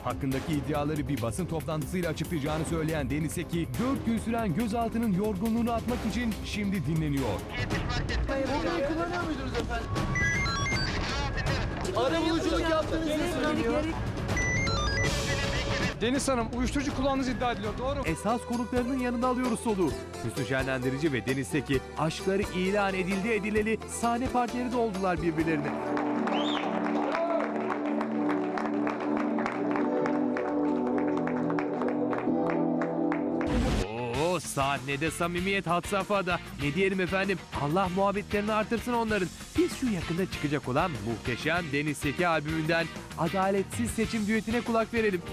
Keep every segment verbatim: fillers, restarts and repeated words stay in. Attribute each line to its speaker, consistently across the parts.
Speaker 1: Hakkındaki iddiaları bir basın toplantısıyla açıklayacağını söyleyen Deniz Seki, dört gün süren gözaltının yorgunluğunu atmak için şimdi dinleniyor.
Speaker 2: Bombayı kullanıyor muydunuz efendim? Arabuluculuk yaptığınızı söylüyor.
Speaker 3: Deniz Hanım uyuşturucu kullandığınız iddia ediliyor, doğru mu?
Speaker 1: Esas konuklarının yanında alıyoruz soluğu. Hüsnü Şenlendirici ve Deniz Seki aşkları ilan edildi edileli sahne partneri de oldular birbirlerine. Oo, sahnede samimiyet had safhada. Ne diyelim efendim, Allah muhabbetlerini artırsın onların. Biz şu yakında çıkacak olan muhteşem Deniz Seki albümünden Adaletsiz Seçim düetine kulak verelim.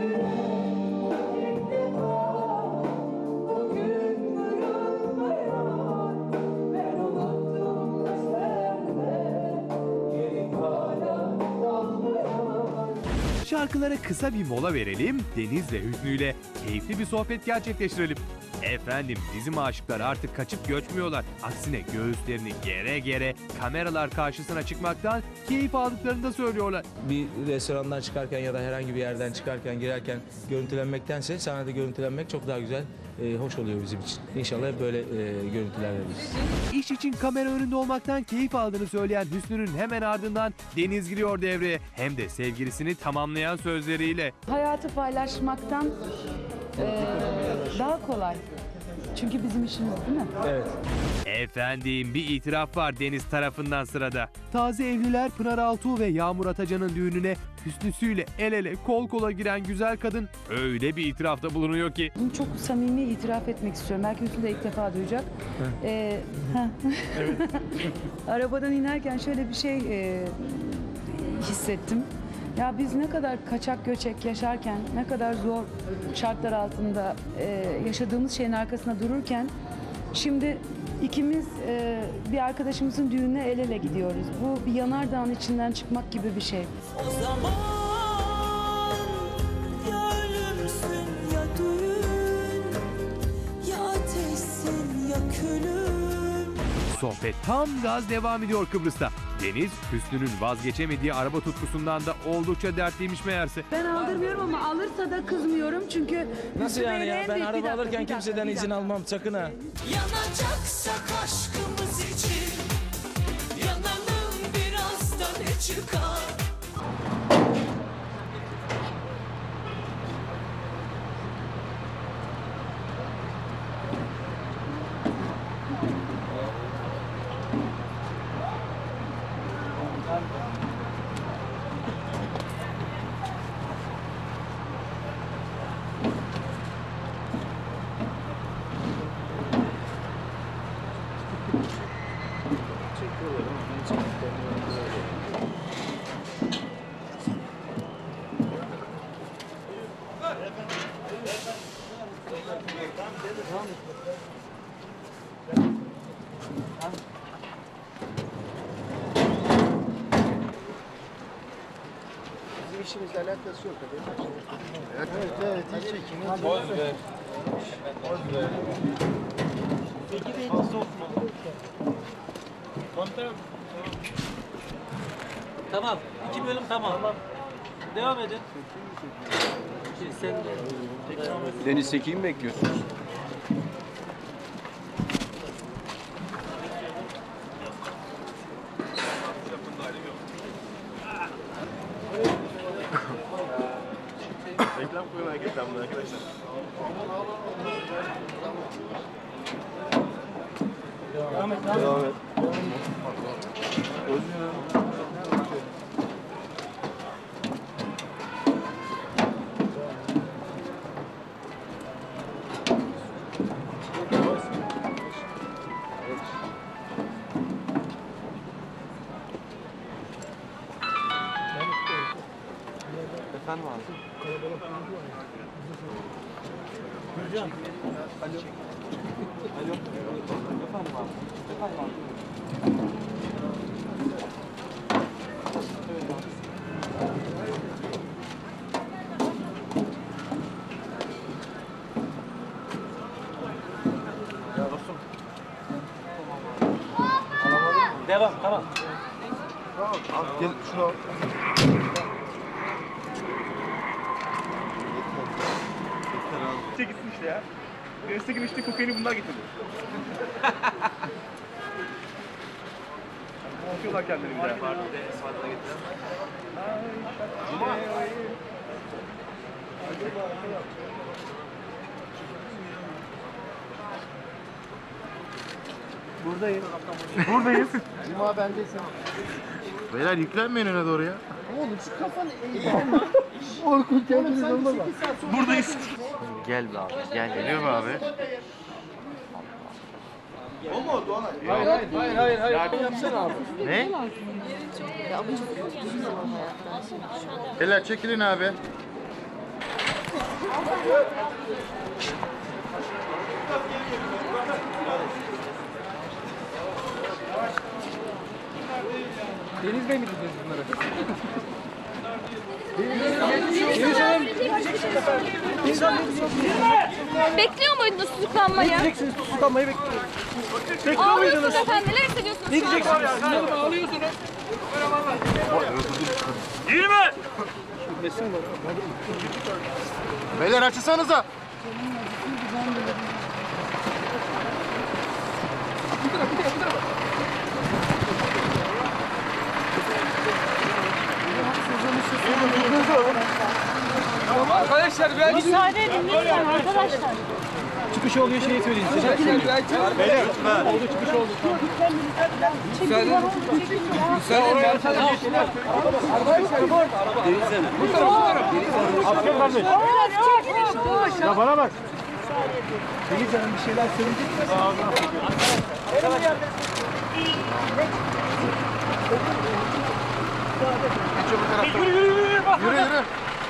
Speaker 1: Şarkılara kısa bir mola verelim, Deniz ve Hüsnü ile keyifli bir sohbet gerçekleştirelim. Efendim, bizim aşıklar artık kaçıp göçmüyorlar. Aksine göğüslerini gere gere kameralar karşısına çıkmaktan keyif aldıklarını da söylüyorlar.
Speaker 4: Bir restorandan çıkarken ya da herhangi bir yerden çıkarken, girerken görüntülenmektense sahnede görüntülenmek çok daha güzel, e, hoş oluyor bizim için. İnşallah böyle e, görüntüler veririz.
Speaker 1: İş için kamera önünde olmaktan keyif aldığını söyleyen Hüsnü'nün hemen ardından Deniz giriyor devreye. Hem de sevgilisini tamamlayan sözleriyle.
Speaker 5: Hayatı paylaşmaktan e, daha kolay. Çünkü bizim işimiz değil mi?
Speaker 4: Evet.
Speaker 1: Efendim, bir itiraf var Deniz tarafından sırada. Taze evliler Pınar Altuğ ve Yağmur Atacan'ın düğününe Hüsnüsüyle el ele kol kola giren güzel kadın öyle bir itirafta bulunuyor ki.
Speaker 5: Bunu çok samimi itiraf etmek istiyorum. Belki Hüsnü de ilk defa duyacak. Ee, Arabadan inerken şöyle bir şey e, hissettim. Ya biz ne kadar kaçak göçek yaşarken, ne kadar zor şartlar altında e, yaşadığımız şeyin arkasında dururken şimdi ikimiz e, bir arkadaşımızın düğününe el ele gidiyoruz. Bu bir yanardağın içinden çıkmak gibi bir şey.
Speaker 6: O zaman ya ölümsün ya düğün, ya ateşsin ya külüm.
Speaker 1: Sohbet tam gaz devam ediyor Kıbrıs'ta. Deniz, Hüsnü'nün vazgeçemediği araba tutkusundan da oldukça dertliymiş meğerse.
Speaker 5: Ben aldırmıyorum ama alırsa da kızmıyorum çünkü...
Speaker 4: Nasıl yani ya? Ben araba alırken kimseden izin almam, sakın ha.
Speaker 6: Yanacaksak aşkımız için yanalım biraz da ne çıkar.
Speaker 2: Bizim işimizle alakası yok tabii. Evet, evet, hiç çekin.
Speaker 4: Boz ver. Boz ver.
Speaker 2: Peki Bey, komutanım.
Speaker 7: Tamam. İki bölüm tamam. tamam. Devam edin. Sen de.
Speaker 8: Deniz Seki'yi mi bekliyorsunuz?
Speaker 2: Reklam koyun reklamını arkadaşlar.
Speaker 7: Devam et.
Speaker 2: Devam et.
Speaker 8: Efendim abi.
Speaker 7: Hocam.
Speaker 8: Alo. Alo. Efendim abi. Efendim abi. Evet abi.
Speaker 7: Ya dostum. Devam, tamam.
Speaker 2: Tamam, al gel şunu al.
Speaker 9: işte ya. Destek'in içtiği kokaini bunlar getirdi. Konuşuyorlar kendileri bir daha.
Speaker 2: Buradayız. Buradayız. Cuma bendesin.
Speaker 9: Beyler yüklenmeyin öne doğru ya.
Speaker 2: Oğlum şu kafanı eğme. Orkun kendiniz olma bak.
Speaker 9: Buradayız.
Speaker 8: Gel be abi. Gel.
Speaker 9: Geliyor mu abi?
Speaker 2: Hayır hayır hayır hayır. hayır. Yapsana abi.
Speaker 9: Ne? Beyler çekilin abi.
Speaker 3: Deniz Bey mi dediniz bunları?
Speaker 10: Bekliyor muydunuz tutuklanmayı?
Speaker 3: Ne diyeceksiniz tutuklanmayı bekliyorsunuz? Bekliyor
Speaker 10: Ağlıyorsunuz
Speaker 3: muydunuz?
Speaker 10: efendim. Neler hissediyorsunuz?
Speaker 3: Ne diyeceksiniz? Sinirimi ağlıyorsunuz.
Speaker 9: Beyler açılsanıza.
Speaker 3: Arkadaşlar ben
Speaker 10: Müsaade edin lütfen arkadaşlar.
Speaker 3: çıkış oluyor şeyi söyleyin. Arkadaşlar beyler oldu çıkış oldu. Müsaade edin. Müsaade edin arkadaşlar. Arkadaşlar bu araba. Bu taraf bu taraf.
Speaker 2: Asker kardeş. Ya bana bak. Deniz Hanım bir şeyler söyleyecek misin?
Speaker 9: Yürü yürü yürü. Yürü yürü.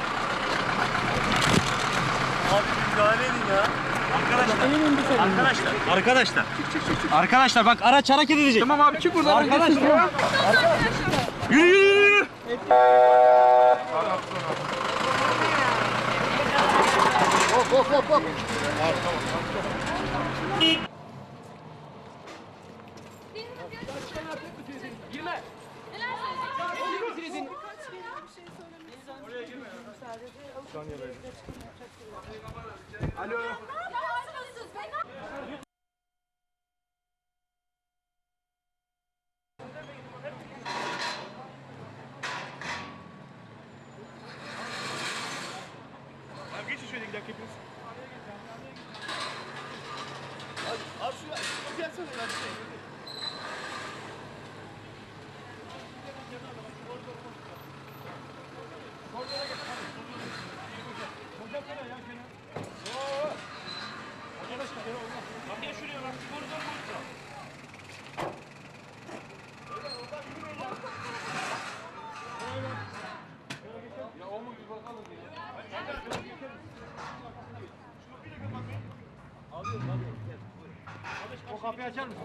Speaker 7: Arkadaşlar, arkadaşlar. Arkadaşlar bak araç hareket edecek.
Speaker 3: Tamam abi çık buradan.
Speaker 7: Arkadaşlar. Yürü yürü yürü.
Speaker 9: Hop hop hop hop. Geçin şöyle gidelim hepiniz. Abi şu gelsene lan.
Speaker 2: O kapıyı açar mısın?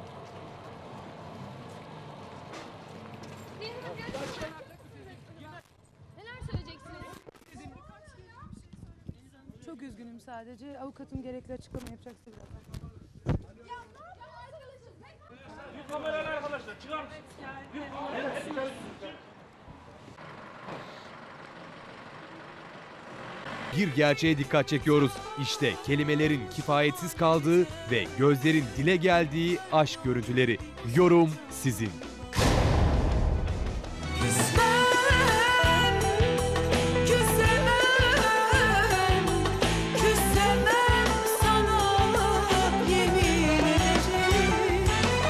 Speaker 10: Neler söyleyeceksiniz?
Speaker 5: Çok üzgünüm sadece. Avukatım gerekli açıklama yapacaksa birazdan.
Speaker 7: Kameralar arkadaşlar çıkar mısın?
Speaker 1: Bir gerçeğe dikkat çekiyoruz. İşte kelimelerin kifayetsiz kaldığı ve gözlerin dile geldiği aşk görüntüleri. Yorum sizin.
Speaker 6: Küsemem, küsemem, küsemem sana yemin ederim.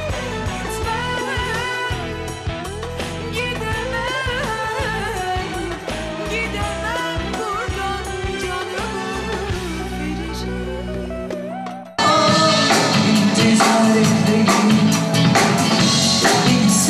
Speaker 6: Gitmem, gidemem, gidemem buradan canımı vereceğim. Cesaretlerim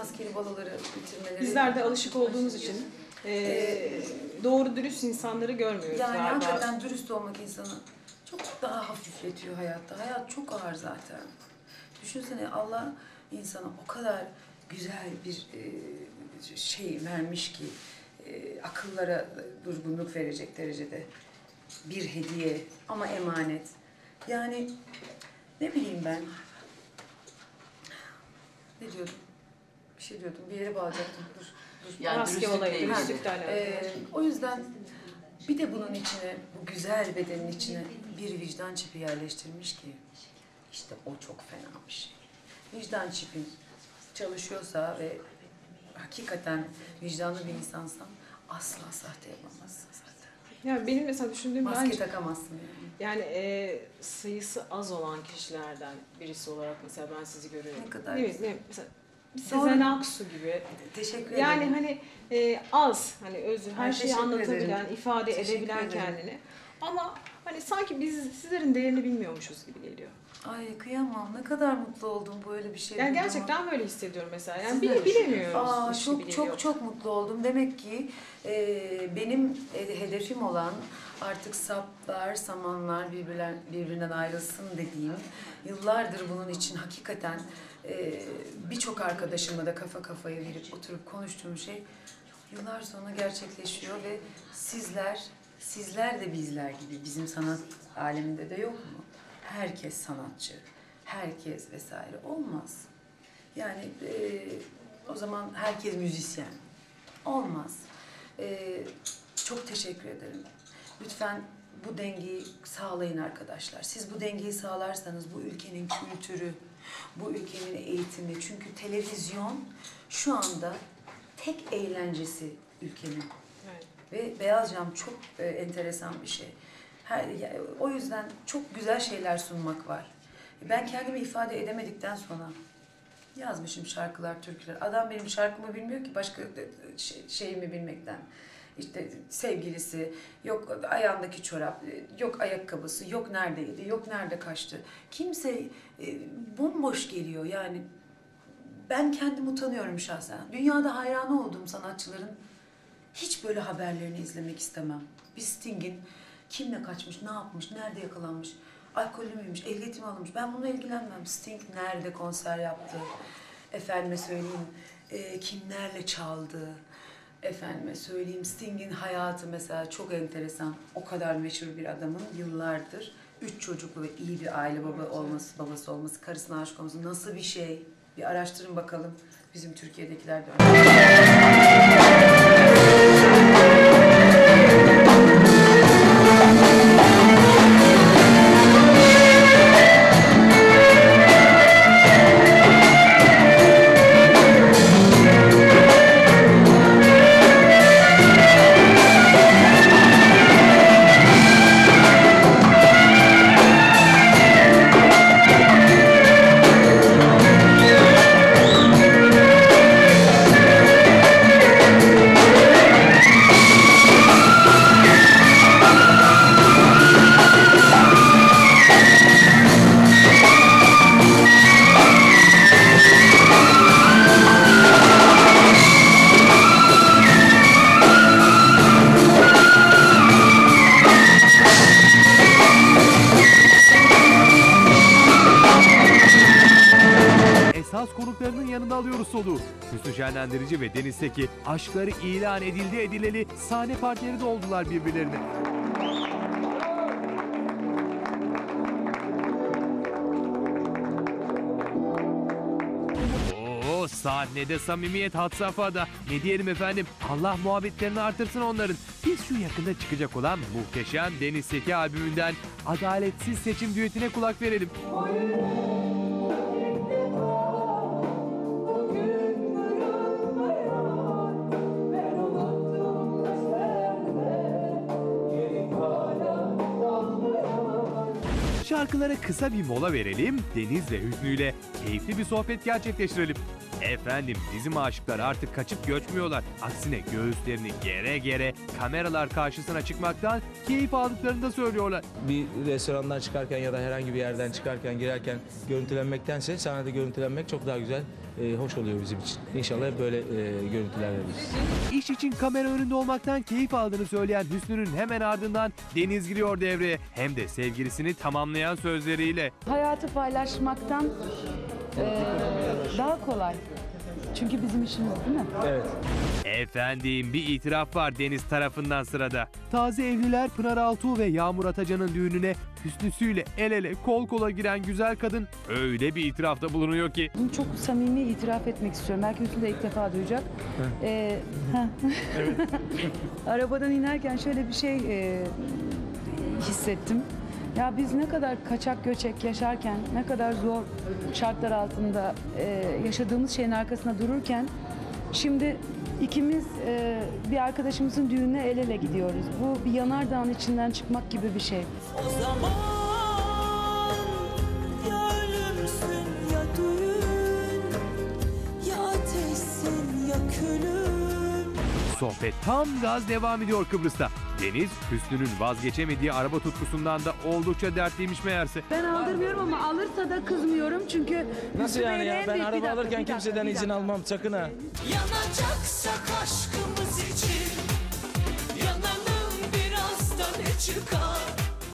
Speaker 11: maskeli baloları bitirmeleri.
Speaker 12: Bizler de alışık olduğumuz için e, doğru dürüst insanları görmüyoruz
Speaker 11: Yani
Speaker 12: galiba.
Speaker 11: hakikaten dürüst olmak insanı çok daha hafifletiyor hayatta. Hayat çok ağır zaten. Düşünsene Allah insana o kadar güzel bir e, şey vermiş ki e, akıllara durgunluk verecek derecede bir hediye ama emanet. Yani ne bileyim ben. Ne diyordum? Bir şey diyordum. Bir yere bağlayacaktım. Dur. dur.
Speaker 12: Yani maske olayı,
Speaker 11: Ha,
Speaker 12: dürüstlükle alakalı.
Speaker 11: e, o yüzden bir de bunun içine, bu güzel bedenin içine bir vicdan çipi yerleştirmiş ki işte o çok fena bir şey. Vicdan çipin çalışıyorsa ve hakikaten vicdanlı bir insansan asla sahte yapamazsın zaten.
Speaker 12: Yani benim mesela düşündüğüm
Speaker 11: Maske
Speaker 12: bence,
Speaker 11: takamazsın yani.
Speaker 12: yani e, sayısı az olan kişilerden birisi olarak mesela ben sizi görüyorum.
Speaker 11: Ne kadar
Speaker 12: Değil mi?
Speaker 11: güzel.
Speaker 12: Ne- Mesela
Speaker 11: Doğru.
Speaker 12: Sezen Aksu gibi.
Speaker 11: Teşekkür ederim.
Speaker 12: Yani hani e, az, hani özü, her
Speaker 11: Ay,
Speaker 12: şeyi
Speaker 11: teşekkür
Speaker 12: anlatabilen,
Speaker 11: ederim.
Speaker 12: ifade
Speaker 11: Teşekkür
Speaker 12: edebilen
Speaker 11: ederim.
Speaker 12: kendini. Ama hani sanki biz sizlerin değerini bilmiyormuşuz gibi geliyor.
Speaker 11: Ay kıyamam. Ne kadar mutlu oldum böyle bir şey.
Speaker 12: Yani
Speaker 11: duyduğuma.
Speaker 12: gerçekten böyle hissediyorum mesela. Yani
Speaker 11: Siz
Speaker 12: bile,
Speaker 11: de-
Speaker 12: bilemiyoruz.
Speaker 11: Aa,
Speaker 12: hiç
Speaker 11: çok
Speaker 12: gibi
Speaker 11: çok
Speaker 12: geliyor.
Speaker 11: çok mutlu oldum. Demek ki e, benim e, hedefim olan artık saplar, samanlar birbirler, birbirinden ayrılsın dediğim, yıllardır bunun için hakikaten e, birçok arkadaşımla da kafa kafaya verip oturup konuştuğum şey yıllar sonra gerçekleşiyor ve sizler, sizler de bizler gibi bizim sanat aleminde de yok mu? Herkes sanatçı, herkes vesaire olmaz. Yani e, o zaman herkes müzisyen. Olmaz. E, çok teşekkür ederim. Lütfen bu dengeyi sağlayın arkadaşlar. Siz bu dengeyi sağlarsanız bu ülkenin kültürü, bu ülkenin eğitimi. Çünkü televizyon şu anda tek eğlencesi ülkenin.
Speaker 12: Evet.
Speaker 11: Ve Beyaz Cam çok e, enteresan bir şey. Her, ya, o yüzden çok güzel şeyler sunmak var. Ben kendimi ifade edemedikten sonra yazmışım şarkılar, türküler. Adam benim şarkımı bilmiyor ki başka şey, şeyimi bilmekten. İşte sevgilisi, yok ayağındaki çorap, yok ayakkabısı, yok neredeydi, yok nerede kaçtı. Kimse e, bomboş geliyor yani. Ben kendim utanıyorum şahsen. Dünyada hayranı olduğum sanatçıların hiç böyle haberlerini izlemek istemem. Bir Sting'in kimle kaçmış, ne yapmış, nerede yakalanmış, alkollü müymüş, ehliyetimi alınmış. Ben bununla ilgilenmem. Sting nerede konser yaptı, efendime söyleyeyim e, kimlerle çaldı, efendime söyleyeyim Sting'in hayatı mesela çok enteresan. O kadar meşhur bir adamın yıllardır üç çocuklu ve iyi bir aile baba olması, babası olması, karısına aşık olması nasıl bir şey? Bir araştırın bakalım. Bizim Türkiye'dekiler de öyle.
Speaker 1: Esas konuklarının yanında alıyoruz soluğu. Hüsnü Şenlendirici ve Deniz Seki aşkları ilan edildi edileli sahne partileri de oldular birbirlerine. Oo, sahnede samimiyet had safhada. Ne diyelim efendim, Allah muhabbetlerini artırsın onların. Biz şu yakında çıkacak olan muhteşem Deniz Seki albümünden Adaletsiz Seçim düetine kulak verelim. Şarkılara kısa bir mola verelim, Deniz ve Hüsnü ile keyifli bir sohbet gerçekleştirelim. Efendim bizim aşıklar artık kaçıp göçmüyorlar. Aksine göğüslerini gere gere kameralar karşısına çıkmaktan keyif aldıklarını da söylüyorlar.
Speaker 4: Bir restorandan çıkarken ya da herhangi bir yerden çıkarken girerken görüntülenmektense sahnede görüntülenmek çok daha güzel, e, hoş oluyor bizim için. İnşallah hep böyle e, görüntüler veririz.
Speaker 1: İş için kamera önünde olmaktan keyif aldığını söyleyen Hüsnü'nün hemen ardından Deniz giriyor devreye. Hem de sevgilisini tamamlayan sözleriyle.
Speaker 5: Hayatı paylaşmaktan e, daha kolay. Çünkü bizim işimiz değil mi?
Speaker 4: Evet.
Speaker 1: Efendim bir itiraf var Deniz tarafından sırada. Taze evliler Pınar Altuğ ve Yağmur Atacan'ın düğününe Hüsnüsüyle el ele kol kola giren güzel kadın öyle bir itirafta bulunuyor ki.
Speaker 5: Bunu çok samimi itiraf etmek istiyorum. Belki Hüsnü de ilk defa duyacak. Ee, Arabadan inerken şöyle bir şey e, hissettim. Ya biz ne kadar kaçak göçek yaşarken, ne kadar zor şartlar altında e, yaşadığımız şeyin arkasında dururken şimdi ikimiz e, bir arkadaşımızın düğününe el ele gidiyoruz. Bu bir yanardağın içinden çıkmak gibi bir şey.
Speaker 6: O zaman ya ölümsün ya düğün, ya ateşsin ya külüm.
Speaker 1: Sohbet tam gaz devam ediyor Kıbrıs'ta. Deniz, Hüsnü'nün vazgeçemediği araba tutkusundan da oldukça dertliymiş meğerse.
Speaker 5: Ben aldırmıyorum ama alırsa da kızmıyorum çünkü...
Speaker 4: Nasıl
Speaker 5: Hüsnü
Speaker 4: yani
Speaker 5: Bey'le
Speaker 4: ya?
Speaker 5: en
Speaker 4: Ben
Speaker 5: büyük- bir
Speaker 4: araba
Speaker 5: dakika,
Speaker 4: alırken
Speaker 5: bir dakika,
Speaker 4: kimseden
Speaker 5: bir
Speaker 4: izin
Speaker 5: dakika.
Speaker 4: almam sakın ha.
Speaker 6: Yanacaksak aşkımız için yanalım biraz da ne çıkar.